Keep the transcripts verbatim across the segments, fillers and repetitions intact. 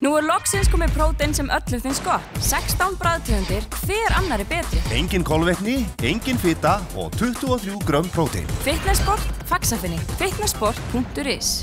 Nú er loksins komið prótein sem öllum finnst gott. sextán bragðtegundir, hver annar er betri? Engin kolvetni, engin fita og tuttugu og þrjú grömm prótein. Fitnessport, Faxafinni. fitnessport punktur is.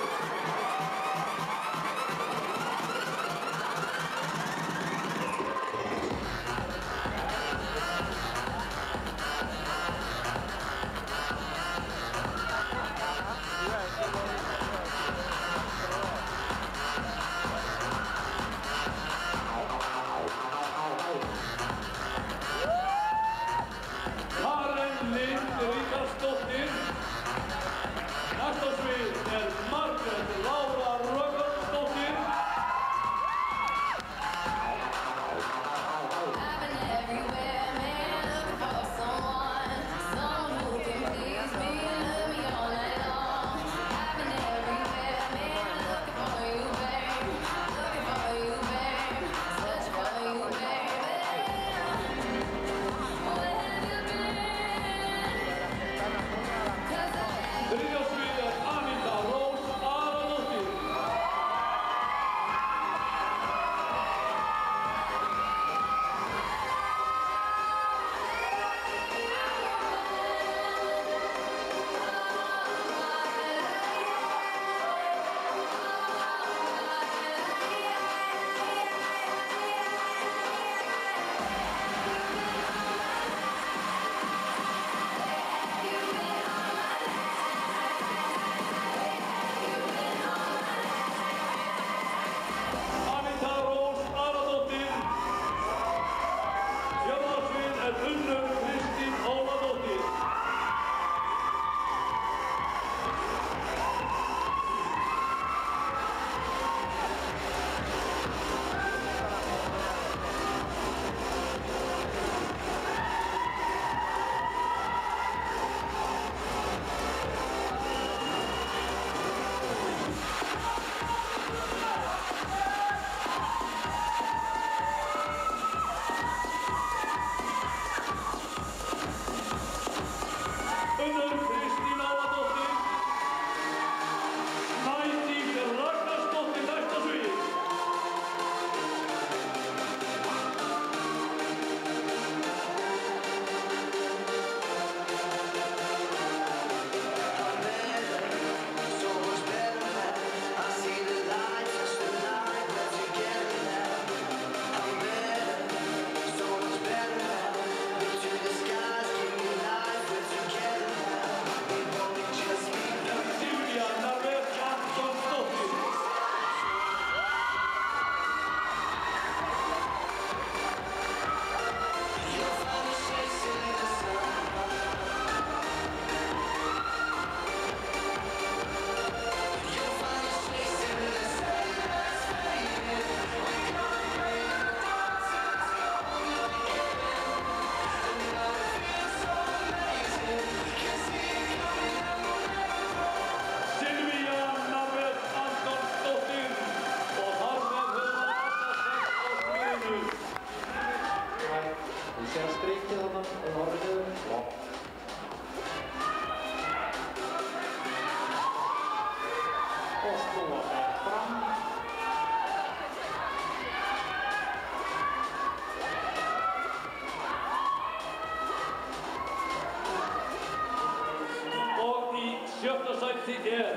Sjötta sæti er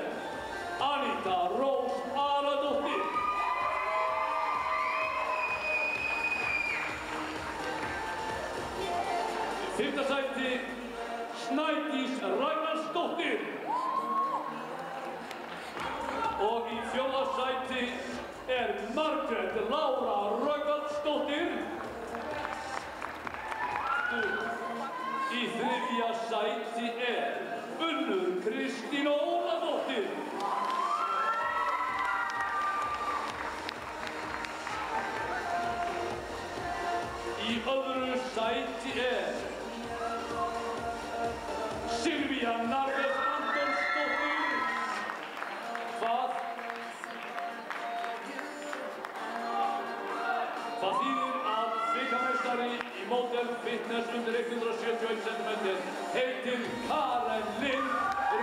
Anita Rós Aradóttir. Fimmta sæti Snædís Ragnarsdóttir. Og í fjórða sæti er Margrét Lára Rögnvaldsdóttir. Í þriðja sæti er Unnur Kristín Óladóttir. Í öðru sæti er Silvía Narves Antonsdóttir. Hvað? Það þýðir að bikameistari í módel fitness undir hundrað sjötíu og einn sentimeter heitir Karen Lind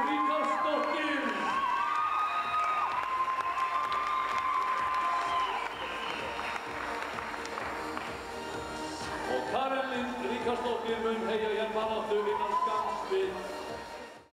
Ríkharðsdóttir. Karen Lind Ríkharðsdóttir mun heyja hér baráttu innan skamms við